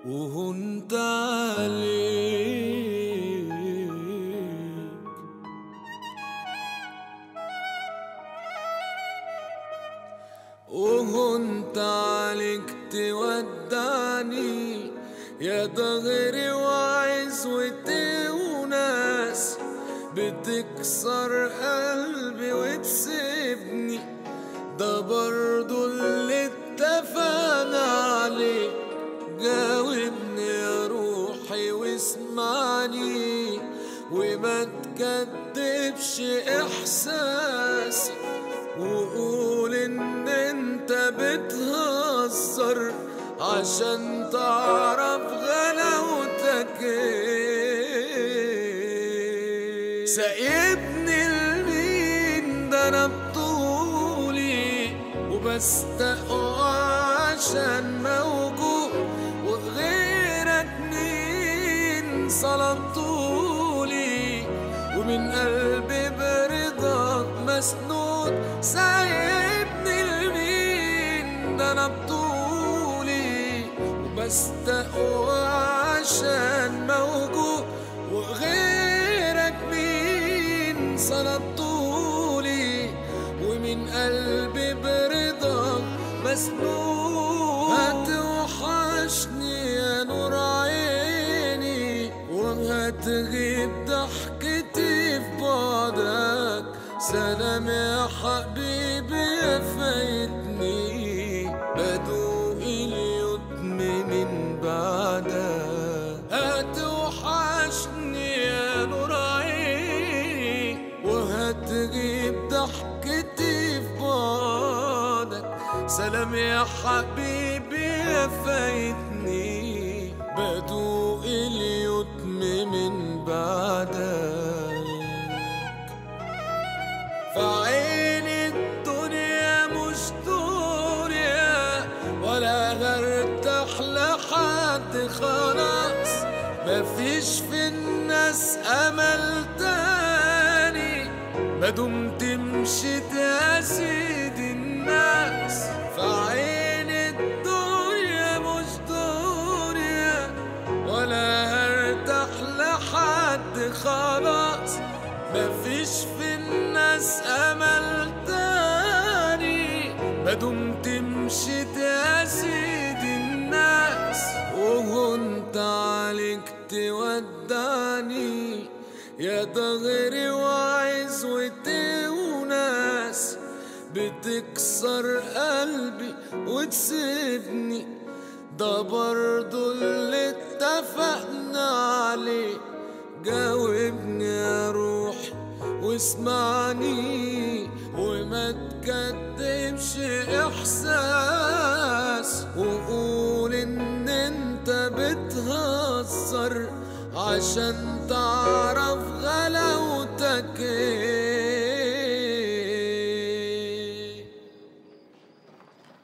وهنت عليك وهنت عليك تودعني يا ضغري وعزوتي وناس بتكسر قلبي وتسيبني. ده برضو اللي اتفقنا عليه، جاوبني يا روحي واسمعني وما تكدبش احساسي وقول ان انت بتهزر عشان تعرف غلاوتك ايه. سايبني لمين؟ ده انا بطولي وبستقوى عشان موجود، وغيرك مين صلبتولي ومن قلبي برضاك مسنود. سايبني لمين؟ ده انا بطولي وبستقوى عشان موجود، وغيرك مين صلبتولي ومن قلبي برضاك مسنود. هتوحشني يا نور عيني وهتغيب ضحكتي في بعدك. سلام يا حبيبي يا فايتني بدوق اليتم من بعدك. هتوحشني يا نور عيني وهتغيب ضحكتي في بعدك. سلام يا حبيبي يا فايتني بدوق اليتم من بعدك. فعين الدنيا مش دنيا ولا غرتح لحد خلاص، مفيش في الناس امل تاني ما دمت مشيت يا سيدي الناس. فعين الدنيا مش دنيا ولا هرتاح لحد خلاص، مفيش في الناس امل تاني ما دمت مشيت يا سيدي الناس. وهنت عليك تودعني يا ضغري وعزوتي وناس بتكسر قلبي وتسيبني. ده برضو اللي اتفقنا عليه، جاوبني يا روح واسمعني وما تكدبش احساس وقول ان انت بتهزر عشان تعرف غلاوتك